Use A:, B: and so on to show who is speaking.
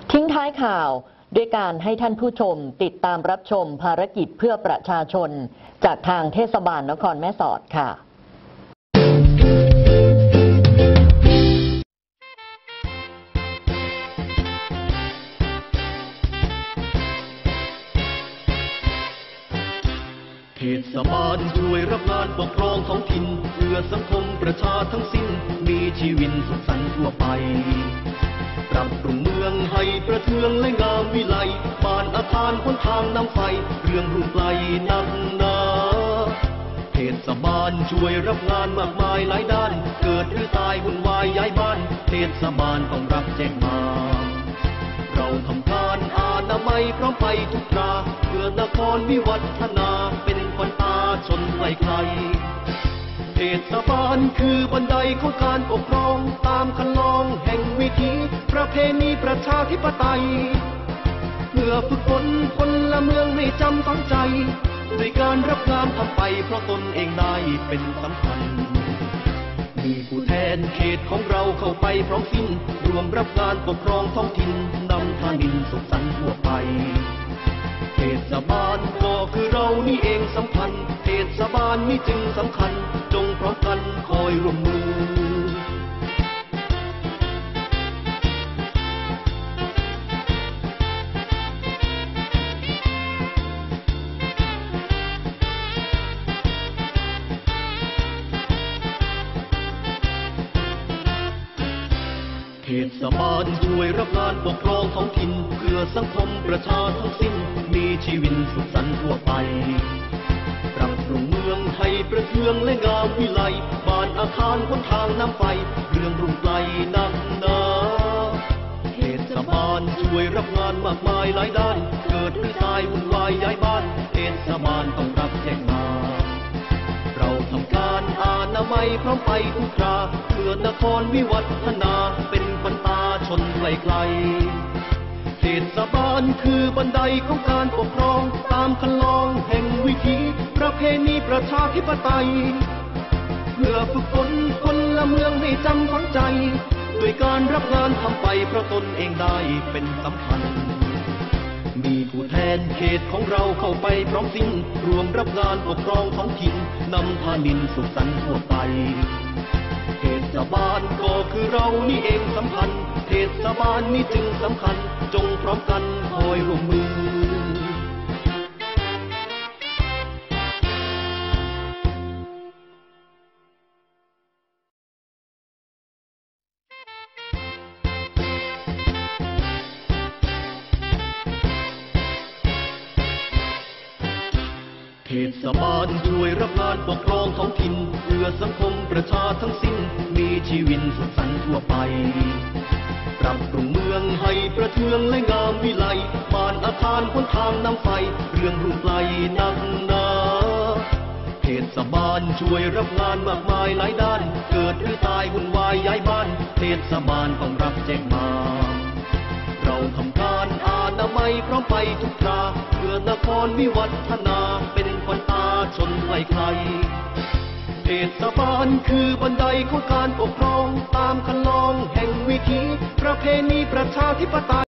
A: ทิ้งท้ายข่าวด้วยการให้ท่านผู้ชมติดตามรับชมภารกิจเพื่อประชาชนจากทางเทศบาลนครแม่สอดค่ะ
B: เทศบาลช่วยรับงานปกครองท้องถิ่นเพื่อสังคมประชาทั้งสิ้นมีชีวิตสุขสันต์ทั่วไปปรับปรุงเมืองให้ประเทืองและงามวิไลบ้านอาคารหนทางน้ำไฟเรื่องรุ่งไกลนักหนาเทศบาลช่วยรับงานมากมายหลายด้านเกิดหรือตายวุ่นวายย้ายบ้านเทศบาลต้องรับแจ้งมาเราทำการอนามัยพร้อมไปทุกคราเพื่อนครวิวัฒนาเป็นขวัญตาชนไกลไกลเทศบาลคือบันไดของการปกครองตามคันลองแห่งวิถีประเพณีประชาธิปไตยเพื่อฝึกฝนคนละเมืองให้จำฝังใจด้วยการรับงานทำไปเพราะตนเองได้เป็นสำคัญมีผู้แทนเขตของเราเข้าไปพร้อมสิ้นรวมรับงานปกครองท้องถิ่นนำทานินสุขสันต์ทั่วไปเทศบาลก็คือเรานี่เองสำคัญเทศบาลนี่จึงสำคัญจงพร้อมกันคอยร่วมมือเทศบาลช่วยรับงานปกครองท้องถิ่นเพื่อสังคมประชาทั้งสิ้นมีชีวิตสุขสันต์ทั่วไปปรับปรุงเมืองให้ประเทืองและงามวิไลบ้านอาคารหนทางน้ำไฟเรื่องรุ่งไกลนักหนาเทศบาลช่วยรับงานมากมายหลายด้านเกิดหรือตายวุ่นวายย้ายบ้านเทศบาลต้องรับแจ้งมาเราทำการอนามัยพร้อมไปทุกคราเพื่อนครวิวัฒนาเป็นขวัญตาชนไกลไกลเทศบาลคือบันไดของการปกครองตามคันลองแห่งวิถีประเพณีประชาธิปไตยเพื่อฝึกฝนคนละเมืองให้จำฝังใจด้วยการรับงานทำไปเพราะตนเองได้เป็นสำคัญมีผู้แทนเขตของเราเข้าไปพร้อมสิ้นรวมรับงานปกครองท้องถิ่นนำทานินสุขสันต์ทั่วไปเทศบาลก็คือเรานี่เองสำคัญเทศบาลนี่จึงสำคัญจงพร้อมกันคอยร่วมมือเทศบาลช่วยรับงานปกครองท้องถิ่นเพื่อสังคมประชาทั้งสิ้นมีชีวิตสุขสันต์ทั่วไปปรับปรุงเมืองให้ประเทืองและงามวิไลบ้านอาคารหนทางน้ำไฟเรื่องรุ่งไกลนักหนาเทศบาลช่วยรับงานมากมายหลายด้านเกิดหรือตายวุ่นวายย้ายบ้านเทศบาลต้องรับแจ้งมาเราทำการอนามัยพร้อมไปทุกคราเพื่อนครวิวัฒนาเป็นขวัญตาชนไกลไกลเทศบาลคือบันไดของการปกครองตามคันลองแห่งวิถีประเพณีประชาธิปไตย